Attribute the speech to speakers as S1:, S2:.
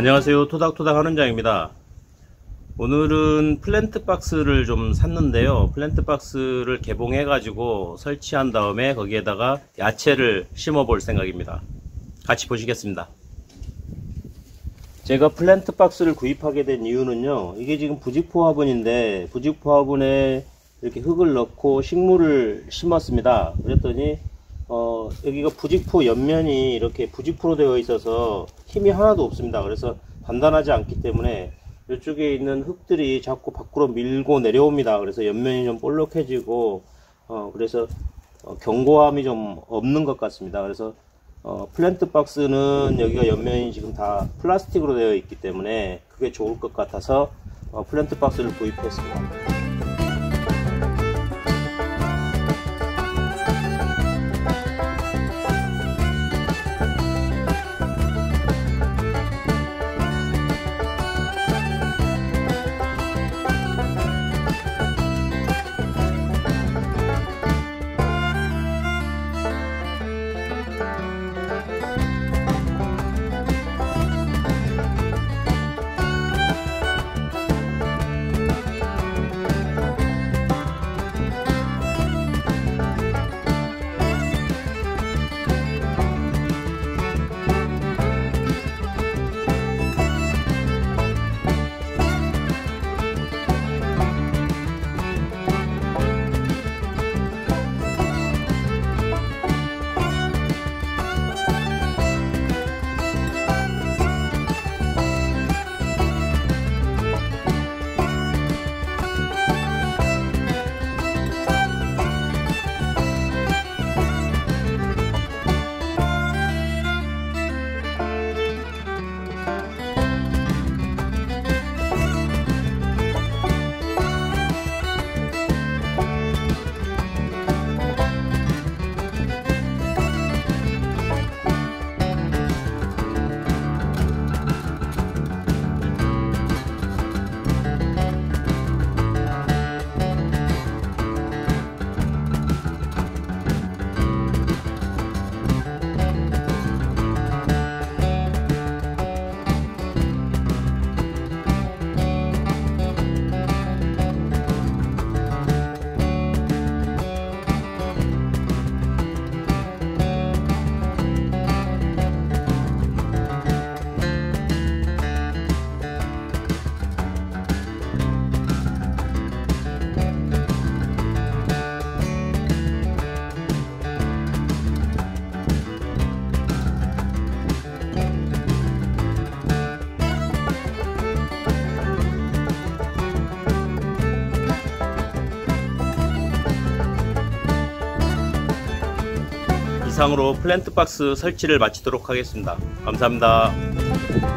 S1: 안녕하세요. 토닥토닥 하는장입니다. 오늘은 플랜트 박스를 좀 샀는데요. 플랜트 박스를 개봉해 가지고 설치한 다음에 거기에다가 야채를 심어 볼 생각입니다. 같이 보시겠습니다. 제가 플랜트 박스를 구입하게 된 이유는요, 이게 지금 부직포 화분인데 부직포 화분에 이렇게 흙을 넣고 식물을 심었습니다. 그랬더니 여기가 부직포 옆면이 이렇게 부직포로 되어 있어서 힘이 하나도 없습니다. 그래서 단단하지 않기 때문에 이쪽에 있는 흙들이 자꾸 밖으로 밀고 내려옵니다. 그래서 옆면이 좀 볼록해지고 그래서 견고함이 좀 없는 것 같습니다. 그래서 플랜트 박스는 여기가 옆면이 지금 다 플라스틱으로 되어 있기 때문에 그게 좋을 것 같아서 플랜트 박스를 구입했습니다. 이상으로 플랜트 박스 설치를 마치도록 하겠습니다. 감사합니다.